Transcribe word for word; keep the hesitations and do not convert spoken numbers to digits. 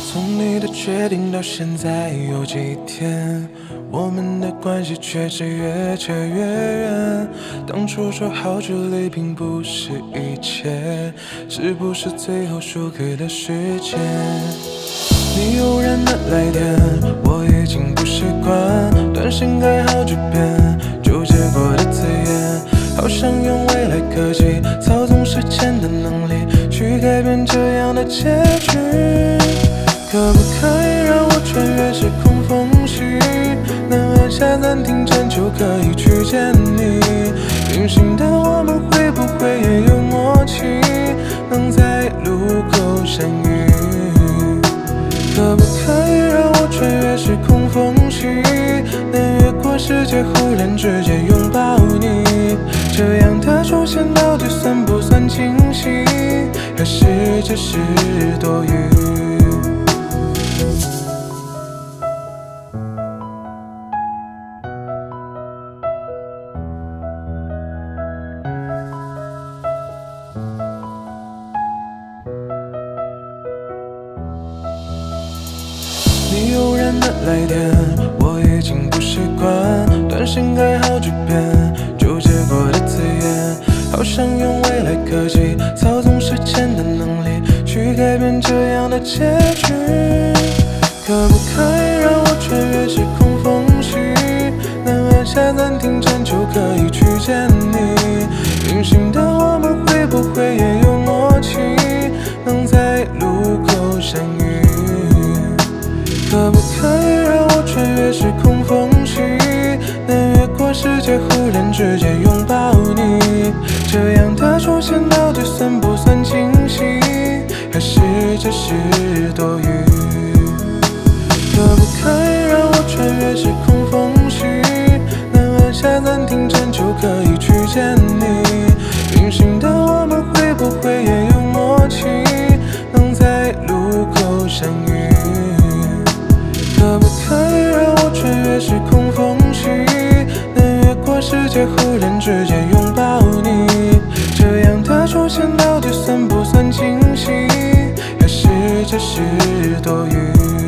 从你的决定到现在有几天，我们的关系却是越扯越远。当初说好距离并不是一切，是不是最后输给了时间？你偶然的来电，我已经不习惯，短信改好几遍，纠结过的字眼，好想用未来科技操纵时间的能力，去改变这样的结局。可不可以让我穿越时空缝隙，能按下暂停键就可以去见你？平行的我们会不会也有默契，能在路口相遇？可不可以让我穿越时空缝隙，能越过世界忽然直接拥抱你？这样的出现到底算不算惊喜，还是只是多余？你偶然的来电，我已经不习惯，短信改好几遍，纠结过的字眼，好想用未来科技操纵时间的能力，去改变这样的结局。可不可以让我穿越时空缝隙，能按下暂停键就可以去见你？平行的我们会不会也有默契，能在路口相遇？可不可以让我穿越时空缝隙，能越过世界忽然直接拥抱你？这样的出现到底算不算惊喜，还是只是多余？可不可以让我穿越时空缝隙，能按下暂停键就可以去见你？平行的我们会不会也有默契，能在路口相遇？可不可以让我穿越时空缝隙，能越过世界忽然直接拥抱你？这样的出现到底算不算惊喜，还是只是多余？